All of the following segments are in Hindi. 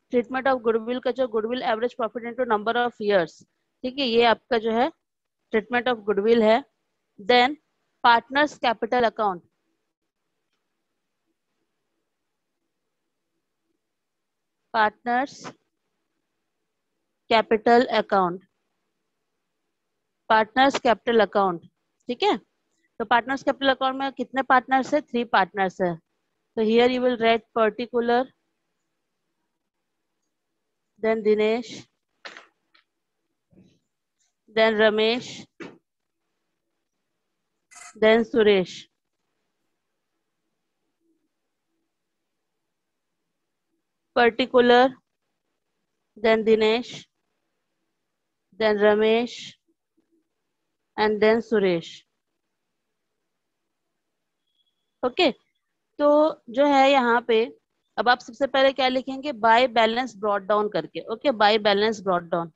ट्रीटमेंट ऑफ गुडविल का जो goodwill average profit into number of years, ठीक है, ये आपका जो है ट्रीटमेंट ऑफ गुडविल है। Then partners capital account, partners capital account, partners capital account, ठीक है। तो पार्टनर्स कैपिटल अकाउंट में कितने पार्टनर्स है? 3 पार्टनर्स है। तो here you will write particular, then Dinesh, then Ramesh, then Suresh. Particular, then Dinesh, then Ramesh and then Suresh. Okay, तो जो है यहाँ पे अब आप सबसे पहले क्या लिखेंगे? बाय बैलेंस ब्रॉट डाउन करके। Okay, by balance brought down.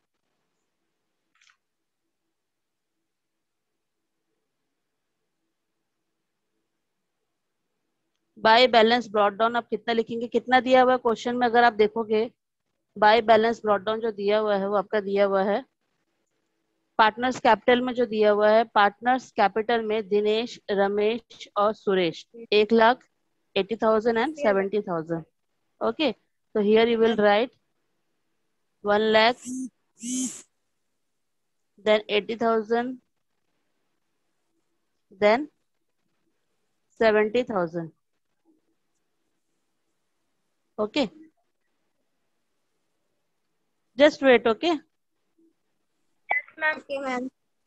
By balance brought down आप कितना लिखेंगे? कितना दिया हुआ है क्वेश्चन में अगर आप देखोगे, बाय बैलेंस ब्रॉट डाउन जो दिया हुआ है वो आपका दिया हुआ है पार्टनर्स कैपिटल में। जो दिया हुआ है पार्टनर्स कैपिटल में दिनेश, रमेश और Suresh 1,80,000 and 70,000। Okay, so here you will write 1 lakh, then 80,000, then 70,000. Okay, just wait. Okay, ma'am okay ma'am.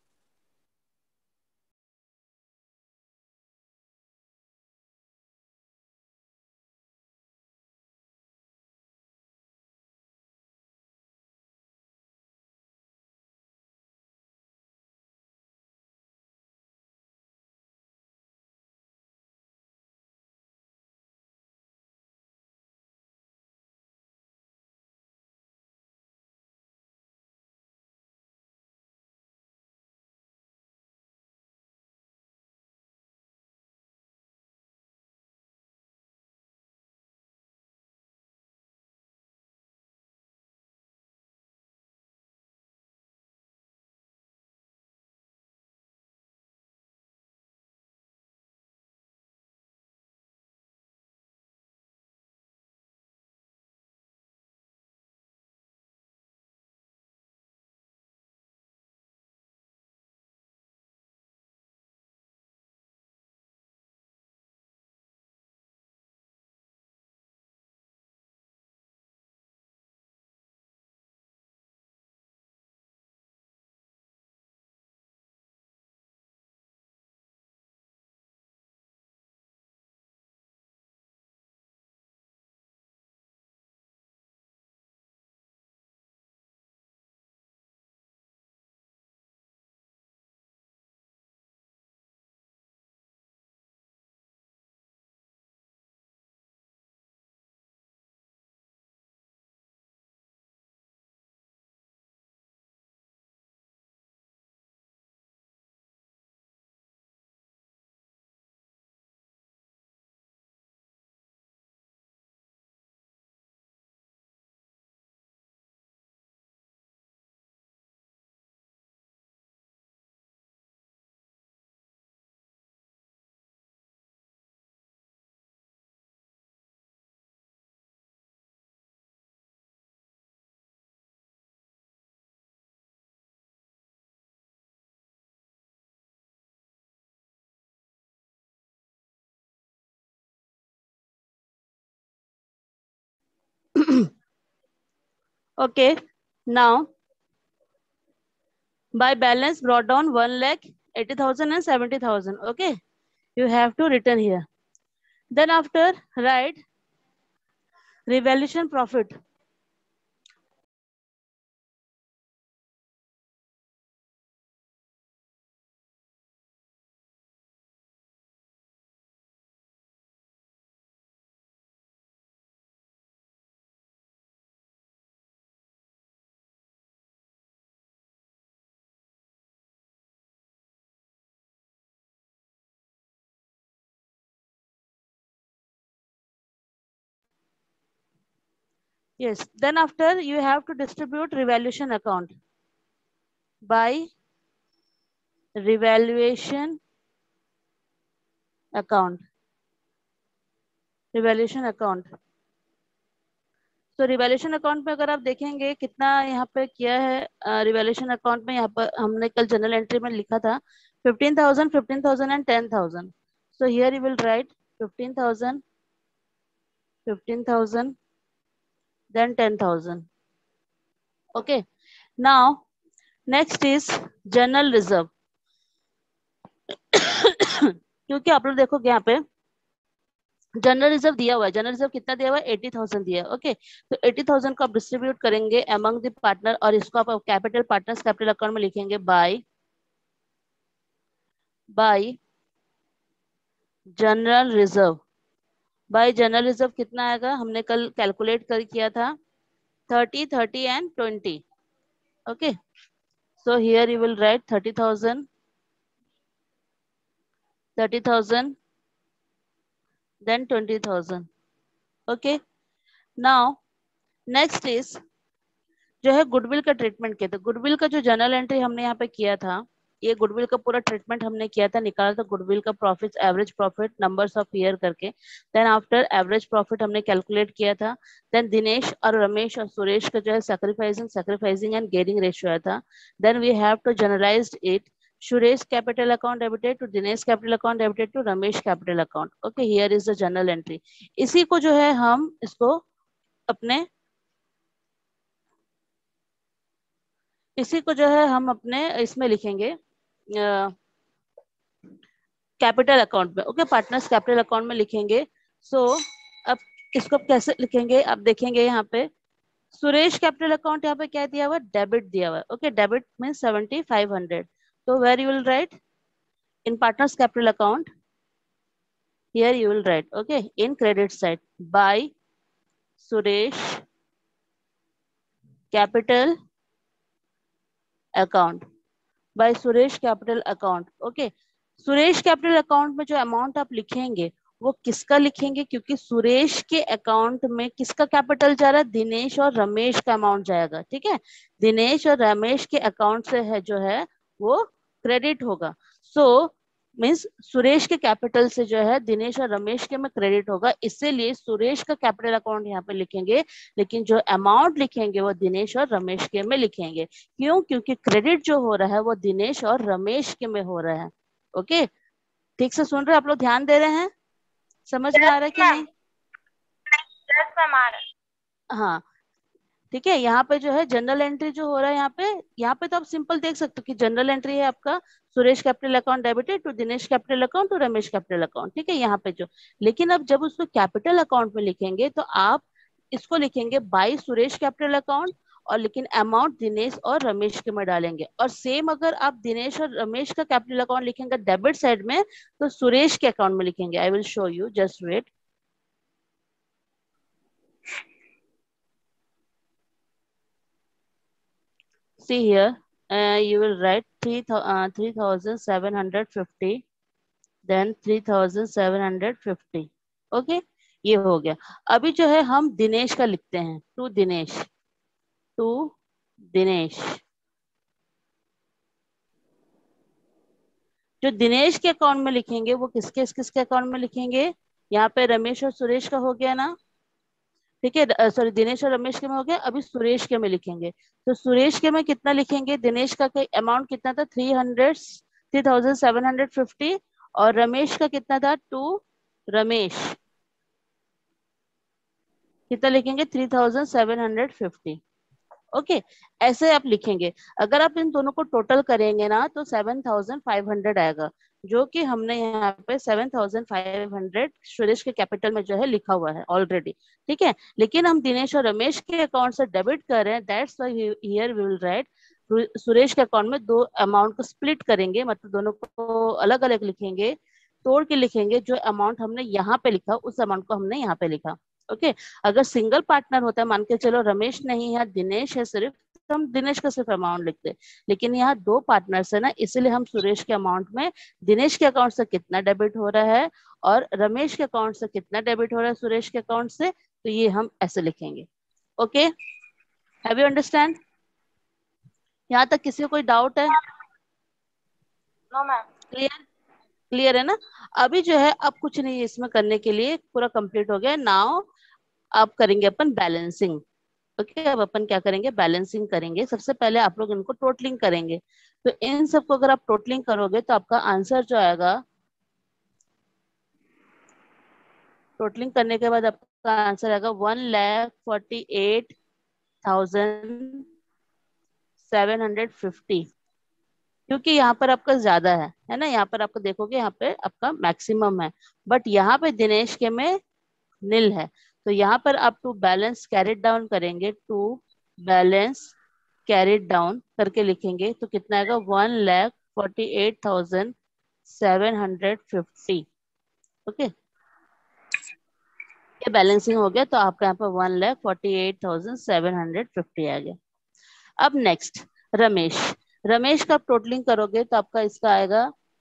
okay. Now by balance brought down 1,80,000 and 70,000. Okay, you have to return here. Then after write revaluation profit. Yes. Then after you have to distribute revaluation account by revaluation account. Revaluation account, तो रिवैल्यूएशन अकाउंट में अगर आप देखेंगे कितना यहाँ पे किया है रिवैल्यूएशन अकाउंट में, यहाँ पर हमने कल जनरल एंट्री में लिखा था 15,000, 15,000 and 10,000. So here you will write 15,000, 15,000 then 10,000. Okay. Now next is general reserve. क्योंकि आप लोग देखोगे यहाँ पे जनरल रिजर्व दिया हुआ है. जनरल रिजर्व कितना दिया हुआ है? 80,000 दिया है. ओके, तो 80,000 को आप डिस्ट्रीब्यूट करेंगे अमंग द पार्टनर और इसको आप कैपिटल पार्टनर्स कैपिटल अकाउंट में लिखेंगे by general reserve. By general reserve कितना आएगा? हमने कल कैलकुलेट कर किया था 30, 30 and 20. Okay, so here you will write 30,000, 30,000 then 20,000. Okay, now next is जो है गुडविल का ट्रीटमेंट किया था. गुडविल का जो जनरल एंट्री हमने यहाँ पे किया था, ये गुडविल का पूरा ट्रीटमेंट हमने किया था, निकाला था गुडविल का profit, average profit, numbers of year करके. देन आफ्टर एवरेज प्रॉफिट हमने कैलकुलेट किया था. देन दिनेश और रमेश और सुरेश का जो है सैक्रिफाइसिंग एंड गेनिंग रेशियो आया था. Then we have to generalised it. Suresh capital account debited to Dinesh capital account debited to Ramesh capital account. Okay, here is the journal entry. इसी को जो है हम इसको अपने इसमें लिखेंगे कैपिटल अकाउंट में. ओके, पार्टनर्स कैपिटल अकाउंट में लिखेंगे. सो अब इसको कैसे लिखेंगे आप देखेंगे यहाँ पे सुरेश कैपिटल अकाउंट यहाँ पे क्या दिया हुआ है? डेबिट दिया हुआ है. Okay, debit means 7,500. तो where you will write in partners capital account, here you will write okay in credit side by Suresh capital account, by Suresh capital account. Okay, Suresh capital account में जो अमाउंट आप लिखेंगे वो किसका लिखेंगे? क्योंकि सुरेश के अकाउंट में किसका कैपिटल जा रहा है? दिनेश और रमेश का अमाउंट जाएगा. ठीक है, दिनेश और रमेश के अकाउंट से है जो है वो क्रेडिट होगा. सो मीन्स सुरेश के कैपिटल से जो है दिनेश और रमेश के में क्रेडिट होगा, इसीलिए सुरेश का कैपिटल अकाउंट यहाँ पे लिखेंगे, लेकिन जो अमाउंट लिखेंगे वो दिनेश और रमेश के में लिखेंगे. क्यों? क्योंकि क्रेडिट जो हो रहा है वो दिनेश और रमेश के में हो रहा है. ओके, ठीक से सुन रहे हैं आप लोग? ध्यान दे रहे हैं? समझ में आ रहा है कि नहीं? हाँ, ठीक है. यहाँ पे जो है जनरल एंट्री जो हो रहा है यहाँ पे तो आप सिंपल देख सकते हो कि जनरल एंट्री है आपका Suresh capital account debited to Dinesh capital account to Ramesh capital account. ठीक है, यहाँ पे जो, लेकिन अब जब उसको कैपिटल अकाउंट में लिखेंगे तो आप इसको लिखेंगे बाय सुरेश कैपिटल अकाउंट, और लेकिन अमाउंट दिनेश और रमेश के में डालेंगे. और सेम अगर आप दिनेश और रमेश का कैपिटल अकाउंट लिखेंगे डेबिट साइड में तो सुरेश के अकाउंट में लिखेंगे. I will show you, just wait. See here, you will write 3,750, then 3,750. Okay, ये हो गया. अभी जो है हम दिनेश का लिखते हैं. टू दिनेश. जो दिनेश के अकाउंट में लिखेंगे वो किसके अकाउंट में लिखेंगे? यहाँ पे रमेश और सुरेश का हो गया ना. ठीक है, सॉरी, दिनेश और रमेश के में हो गया. अभी सुरेश के में लिखेंगे. तो सुरेश के में कितना लिखेंगे? दिनेश का अमाउंट कितना था? 3,750. और रमेश का कितना था? टू रमेश कितना लिखेंगे? 3,750. ओके, ऐसे आप लिखेंगे. अगर आप इन दोनों को टोटल करेंगे ना तो 7,500 आएगा, जो कि हमने यहाँ पे 7,500 सुरेश के कैपिटल में जो है लिखा हुआ है ऑलरेडी. ठीक है, लेकिन हम दिनेश और रमेश के अकाउंट से डेबिट कर रहे हैं. That's why here we will write Suresh के अकाउंट में दो अमाउंट को स्प्लिट करेंगे, मतलब दोनों को अलग अलग लिखेंगे, तोड़ के लिखेंगे. जो अमाउंट हमने यहाँ पे लिखा उस अमाउंट को हमने यहाँ पे लिखा. ओके, अगर सिंगल पार्टनर होता है, मान के चलो रमेश नहीं है दिनेश है सिर्फ, तो हम दिनेश का सिर्फ अमाउंट लिखते. लेकिन यहाँ दो पार्टनर्स है ना, इसलिए हम सुरेश के अमाउंट में दिनेश के अकाउंट से कितना डेबिट हो रहा है और रमेश के अकाउंट से कितना डेबिट हो रहा है सुरेश के अकाउंट से, तो ये हम ऐसे लिखेंगे. Okay, have you understand? यहाँ तक किसी को कोई डाउट है? No ma'am. क्लियर? क्लियर है ना? अभी जो है अब कुछ नहीं है इसमें करने के लिए, पूरा कंप्लीट हो गया। नाउ आप करेंगे अपन बैलेंसिंग। ओके, अब अपन क्या करेंगे? बैलेंसिंग करेंगे। सबसे पहले आप लोग इनको टोटलिंग करेंगे। तो इन सबको अगर आप टोटलिंग करोगे तो आपका आंसर जो आएगा, टोटलिंग करने के बाद आपका आंसर आएगा 1,48,750। क्योंकि यहाँ पर आपका ज्यादा है ना, यहाँ पर आपको देखोगे यहाँ पे आपका मैक्सिमम है, बट यहाँ पे दिनेश के में नील है। तो यहाँ पर आप टू बैलेंस कैरिड डाउन करेंगे, टू बैलेंस कैरिड डाउन करके लिखेंगे तो कितना आएगा? 1,48,750। ओके, ये बैलेंसिंग हो गया, तो आपका यहाँ पर 1,48,750 आ गया। अब नेक्स्ट रमेश। रमेश का आप टोटलिंग करोगे तो आपका इसका आएगा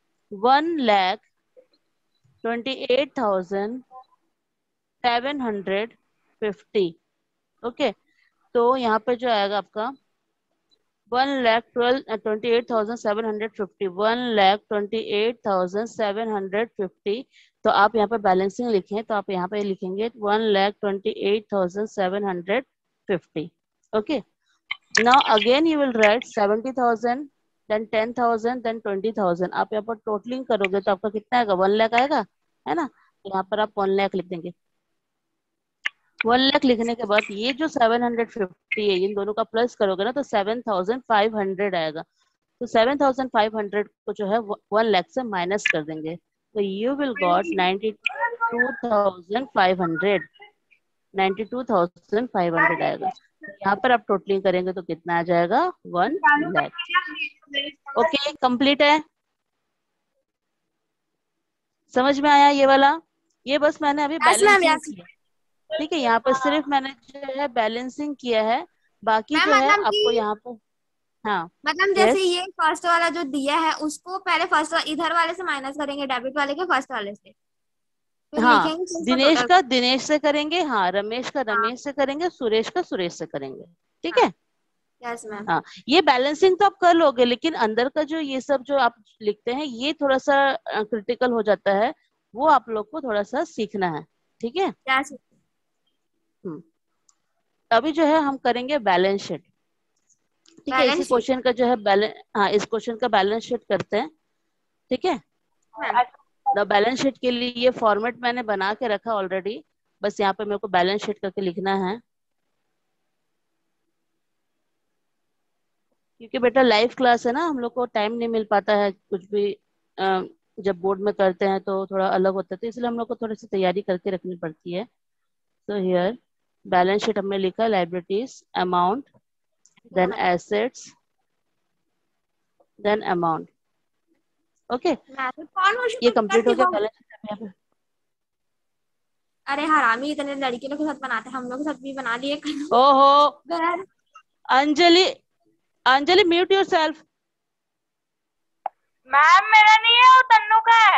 1,28,750। ओके, तो यहाँ पे जो आएगा आपका 1,28,750, 1,28,750। तो आप यहाँ पे बैलेंसिंग लिखें तो आप यहाँ पे लिखेंगे 1,28,750। Okay, now again you will write 70,000, then 10,000, then 20,000। आप यहाँ पर टोटलिंग करोगे तो आपका कितना आएगा? 1 लाख आएगा, है ना? तो यहाँ पर आप 1 लाख लिख देंगे। 1 लाख लिखने के बाद ये जो 750 है, इन दोनों का प्लस करोगे ना तो 7,500 आएगा। तो 7,500 को जो है 1 लाख से माइनस कर देंगे, तो यू विल गॉट 92,500। 92,500 आएगा। यहाँ पर आप टोटलिंग करेंगे तो कितना आ जाएगा? 1 लाख। ओके, कंप्लीट है? समझ में आया ये वाला? ये बस मैंने अभी यस मैम, बैलेंसिंग यस। किया, ठीक है? यहाँ पर सिर्फ मैंने जो है बैलेंसिंग किया है, बाकी मैम जो है मतलब आपको कि यहाँ पर, हाँ मतलब जैसे यस, ये फर्स्ट वाला जो दिया है उसको पहले फर्स्ट इधर वाले से माइनस करेंगे, डेबिट वाले के फर्स्ट वाले से, फिर हाँ लिखेंगे फिर इसका दिनेश टोटल। का दिनेश से करेंगे, हाँ रमेश का हाँ रमेश से करेंगे, सुरेश का सुरेश से करेंगे, ठीक हाँ। है? Yes ma'am. हाँ, ये बैलेंसिंग तो आप कर लोगे, लेकिन अंदर का जो ये सब जो आप लिखते हैं ये थोड़ा सा क्रिटिकल हो जाता है, वो आप लोग को थोड़ा सा सीखना है, ठीक है? यस। हम्म, अभी जो है हम करेंगे बैलेंस शीट, ठीक है? इसी बैलेंस शीट। क्वेश्चन का जो है बैलेंस, हाँ इस क्वेश्चन का बैलेंस शीट करते हैं, ठीक है? मैम द बैलेंस शीट के लिए ये फॉर्मेट मैंने बना के रखा ऑलरेडी, बस यहाँ पे मेरे को बैलेंस शीट करके लिखना है, क्योंकि बेटा लाइव क्लास है ना, हम लोग को टाइम नहीं मिल पाता है कुछ भी, जब बोर्ड में करते हैं तो थोड़ा अलग होता है, तो इसलिए हम लोग को थोड़ी सी तैयारी करके रखनी पड़ती है। तो हियर बैलेंस शीट हमने लिखा, liabilities, amount, then assets, then amount. Okay, ma'am कौन मुझे ये कुछ कंप्लीट करती हो गया हो। बैलेंस शीट यहाँ पे। अरे हरामी, इतने लड़कियों के साथ बनाते हैं, हम लोग के साथ भी बना लिए ओहो, बहन। Anjali, Anjali mute yourself. Ma'am मेरा नहीं है, वो तन्नू का है।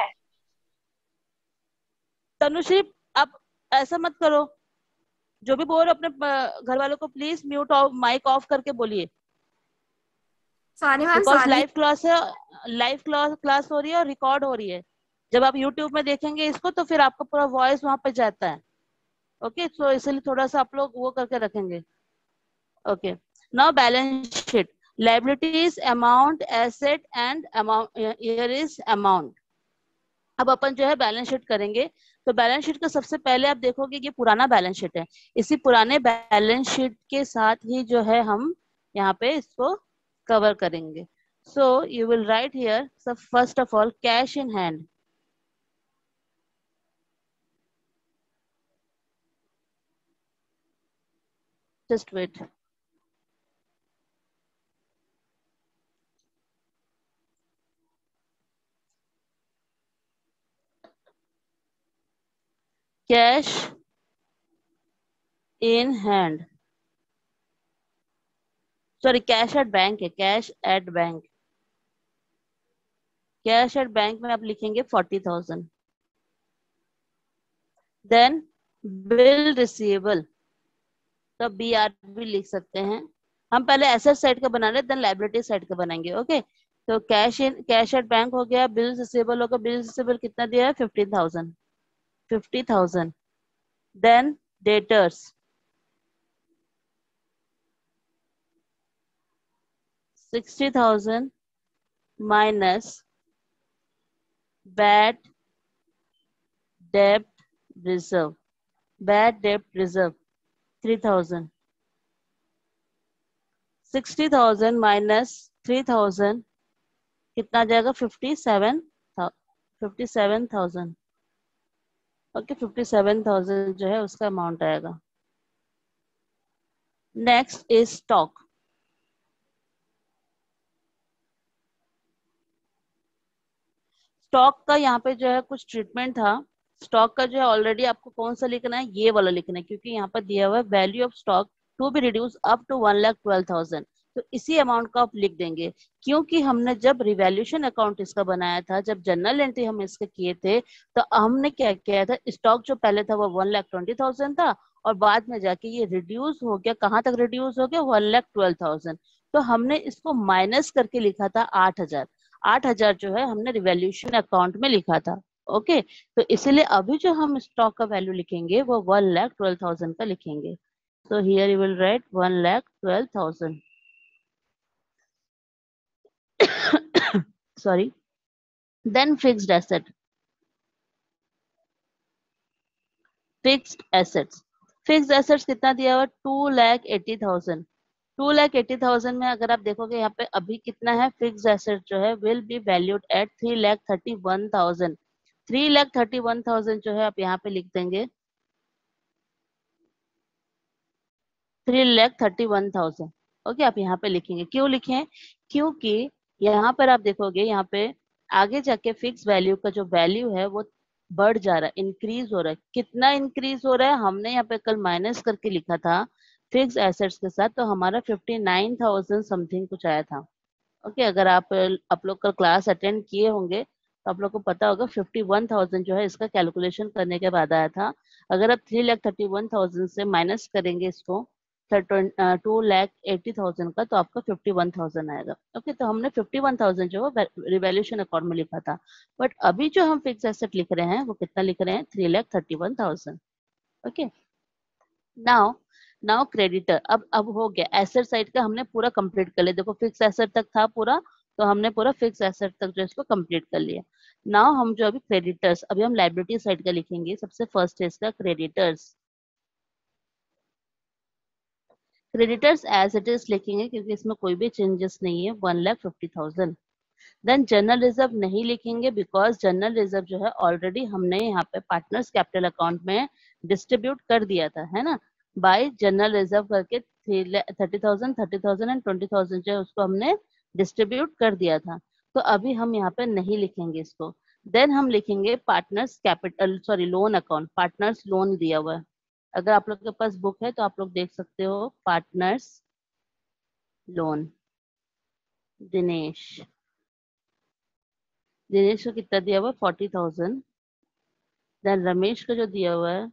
तनुश्री, आप ऐसा मत करो, जो भी बोल रहे हो अपने घर वालों को please mute off, mic off करके बोलिए, sorry ma'am, because sorry. Live class है, लाइव क्लास हो रही है और रिकॉर्ड हो रही है। जब आप यूट्यूब में देखेंगे इसको तो फिर आपका पूरा वॉइस वहां पे जाता है। ओके, तो इसलिए थोड़ा सा आप लोग वो करके रखेंगे। Okay, now balance sheet, liabilities, amount, asset and amount, here is amount. अब अपन जो है बैलेंस शीट करेंगे, तो बैलेंस शीट का सबसे पहले आप देखोगे ये पुराना बैलेंस शीट है, इसी पुराने बैलेंस शीट के साथ ही जो है हम यहाँ पे इसको कवर करेंगे। So you will write here, so first of all cash in hand, just wait, cash in hand, sorry cash at bank है, cash at bank, cash at bank में आप लिखेंगे 40,000। देन बिल रिसीवेबल, तो बी आर भी लिख सकते हैं। हम पहले एसेट साइड का बना रहे देन लायबिलिटी साइड का बनाएंगे। ओके, तो कैश एट बैंक हो गया, बिल्स रिसीवेबल होगा, बिल्स रिसीवेबल कितना दिया है 15,000, 50,000। देन डेटर्स 60,000 माइनस बैड डेब्ट रिजर्व, बैड डेब्ट रिजर्व 3,000, 60,000 माइनस 3,000 कितना आ जाएगा 57,000। ओके, 57,000 जो है उसका अमाउंट आएगा। Next is stock. स्टॉक का यहाँ पे जो है कुछ ट्रीटमेंट था। स्टॉक का जो है ऑलरेडी आपको कौन सा लिखना है, ये वाला लिखना है, क्योंकि यहाँ पर दिया हुआ है value of stock to be reduce up to 1,12,000। तो इसी अमाउंट को आप लिख देंगे, क्योंकि हमने जब रिवैल्यूएशन अकाउंट इसका बनाया था, जब जनरल एंट्री हम इसके किए थे, तो हमने क्या किया था, स्टॉक जो पहले था वो 1,20,000 था, और बाद में जाके ये रिड्यूस हो गया, कहाँ तक रिड्यूस हो गया 1,12,000। तो हमने इसको माइनस करके लिखा था 8,000। 8,000 जो है हमने रिवैल्यूएशन अकाउंट में लिखा था। ओके, तो इसीलिए अभी जो हम स्टॉक का वैल्यू लिखेंगे वो 1,12,000 का लिखेंगे। So here you will write 1,12,000. Sorry. Then fixed asset. Fixed assets. Fixed assets कितना दिया हुआ 2,80,000। 2,80,000 में अगर आप देखोगे यहाँ पे अभी कितना है, फिक्स्ड एसेट जो है विल बी वैल्यूड एट 3,31,000। 3,31,000 जो है आप यहाँ पे लिख देंगे 3,31,000। ओके, आप यहाँ पे लिखेंगे, क्यों लिखें, क्योंकि यहाँ पर आप देखोगे यहाँ पे आगे जाके फिक्स वैल्यू का जो वैल्यू है वो बढ़ जा रहा है, इंक्रीज हो रहा है। कितना इंक्रीज हो रहा है, हमने यहाँ पे कल माइनस करके लिखा था फिक्स एसेट्स के साथ, तो हमारा 59,000 समथिंग कुछ आया था। ओके, अगर आप लोग का क्लास अटेंड किए होंगे तो आप लोग को पता होगा 51,000 जो है इसका कैलकुलेशन करने के बाद आया था। अगर आप 3,31,000 से माइनस करेंगे इसको 2,80,000 का, तो आपका 51,000 आएगा। ओके, तो हमने 51,000 जो है रिवैल्यूएशन अकाउंट में लिखा था, बट अभी जो हम फिक्स एसेट लिख रहे हैं वो कितना लिख रहे हैं 3,31,000। Okay, now now creditor. अब हो गया एसेट साइड का, हमने पूरा कंप्लीट कर लिया। देखो फिक्स एसेट तक था पूरा, तो हमने पूरा फिक्स एसेट तक जो इसको कंप्लीट कर लिया। नाउ हम जो अभी क्रेडिटर्स, अभी हम लाइबिलिटी साइड का लिखेंगे। सबसे फर्स्ट है इसका creditors. Creditors as it is लिखेंगे क्योंकि इसमें कोई भी चेंजेस नहीं है, 1,50,000। देन जनरल रिजर्व नहीं लिखेंगे बिकॉज जनरल रिजर्व जो है ऑलरेडी हमने यहाँ पे पार्टनर्स कैपिटल अकाउंट में डिस्ट्रीब्यूट कर दिया था, है ना, बाय जनरल रिजर्व करके 30,000, 30,000 एंड 20,000 जो है उसको हमने डिस्ट्रीब्यूट कर दिया था। तो अभी हम यहाँ पे नहीं लिखेंगे इसको। देन हम लिखेंगे partners capital, sorry loan account, partners loan दिया हुआ है। अगर आप लोग के पास बुक है तो आप लोग देख सकते हो, पार्टनर्स लोन दिनेश। दिनेश को कितना दिया हुआ है 40,000। देन रमेश को जो दिया हुआ है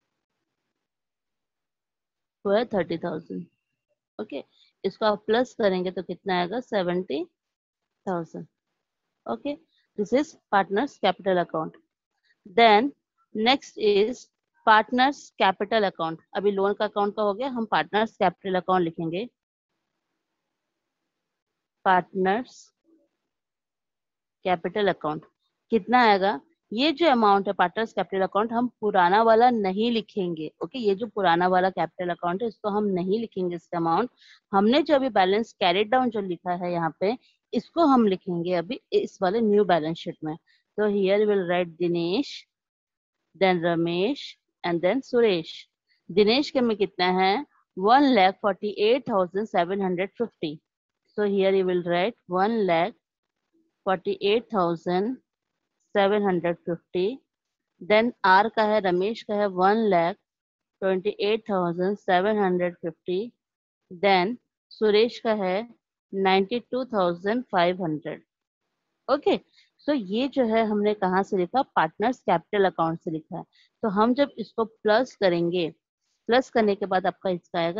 वो है 30,000। ओके, इसको आप प्लस करेंगे तो कितना आएगा 70,000। Okay, this is partners capital account. Then next is partners capital account. अभी लोन का अकाउंट का हो गया, हम पार्टनर्स कैपिटल अकाउंट लिखेंगे। पार्टनर्स कैपिटल अकाउंट कितना आएगा, ये जो अमाउंट है पार्टनर्स कैपिटल अकाउंट, हम पुराना वाला नहीं लिखेंगे। ओके, ये जो पुराना वाला कैपिटल अकाउंट है इसको हम नहीं लिखेंगे, इसका अमाउंट। हमने जो अभी बैलेंस कैरिड डाउन जो लिखा है यहाँ पे, इसको हम लिखेंगे अभी इस वाले न्यू बैलेंस शीट में। तो here will write Dinesh, then Ramesh and then Suresh. Dinesh के में कितना है 1,48,750। so here you will write 1,48,750। देन आर का है, रमेश का है 1,28,750। देन सुरेश का है 92,500। ओके, सो ये जो है हमने कहाँ से लिखा, पार्टनर्स कैपिटल अकाउंट से लिखा है। तो हम जब इसको प्लस करेंगे प्लस करने के बाद आपका इसका आएगा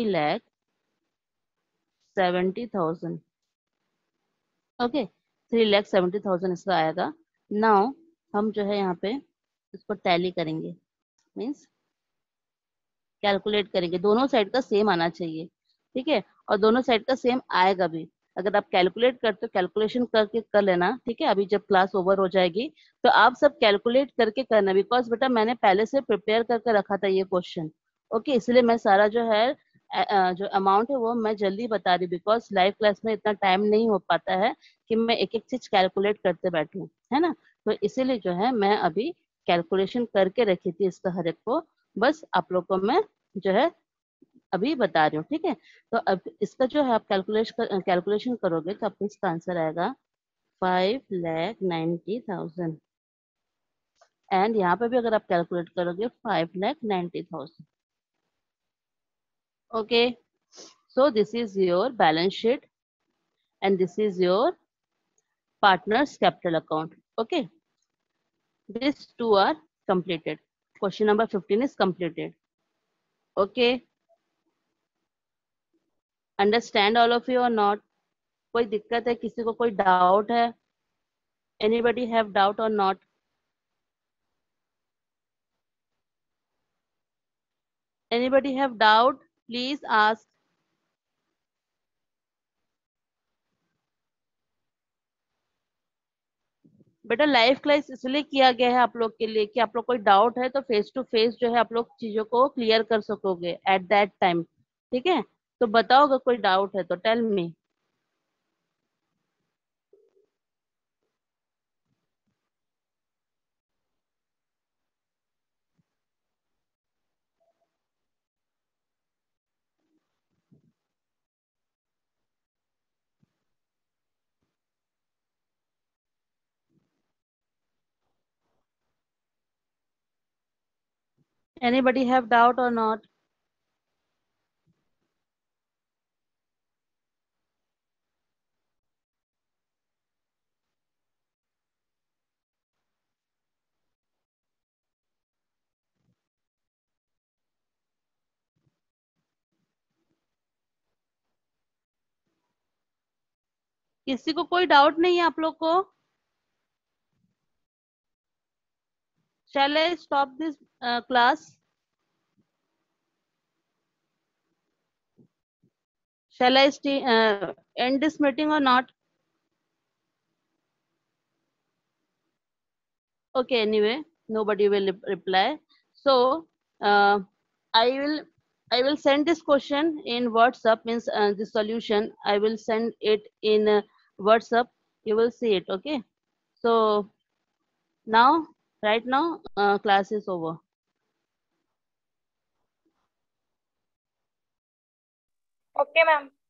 3,70,000। ओके, 3,70,000 इसका आएगा। नाउ हम जो है यहाँ पे इसको टैली करेंगे, मीन्स कैलकुलेट करेंगे। दोनों साइड का सेम आना चाहिए, ठीक है, और दोनों साइड का सेम आएगा भी। अगर आप कैलकुलेट करते हो, कैलकुलेशन करके कर लेना, ठीक है। अभी जब क्लास ओवर हो जाएगी तो आप सब कैलकुलेट करके करना, बिकॉज बेटा मैंने पहले से प्रिपेयर करके रखा था ये क्वेश्चन। ओके, इसलिए मैं सारा जो है जो अमाउंट है वो मैं जल्दी बता रही, बिकॉज लाइव क्लास में इतना टाइम नहीं हो पाता है कि मैं एक एक चीज कैलकुलेट करते बैठूं, है ना। तो इसीलिए जो है मैं अभी कैलकुलेशन करके रखी थी इसका हर एक को, बस आप लोग को मैं जो है अभी बता रही हूँ, ठीक है। तो अब इसका जो है आप कैलकुलेशन करोगे तो आपको इसका आंसर आएगा 5,90,000। एंड यहाँ पे भी अगर आप कैलकुलेट करोगे 5,90,000। Okay, so this is your balance sheet and this is your partners capital account. Okay, these two are completed. Question number 15 is completed. Okay, understand all of you or not? कोई दिक्कत है, किसी को कोई डाउट है? Anybody have doubt or not? Anybody have doubt? Please ask. बेटा लाइव क्लास इसलिए किया गया है आप लोग के लिए कि आप लोग कोई डाउट है तो फेस टू फेस जो है आप लोग चीजों को क्लियर कर सकोगे एट दैट टाइम, ठीक है। तो बताओ अगर कोई डाउट है तो tell me. Anybody have doubt or not? किसी को कोई डाउट नहीं है आप लोग को? Shall I stop this class? Shall I end this meeting or not? Okay, anyway, nobody will reply. So, uh, I will I will send this question in WhatsApp, means the solution. I will send it in WhatsApp. You will see it, okay? So now, right now, class is over. Okay ma'am.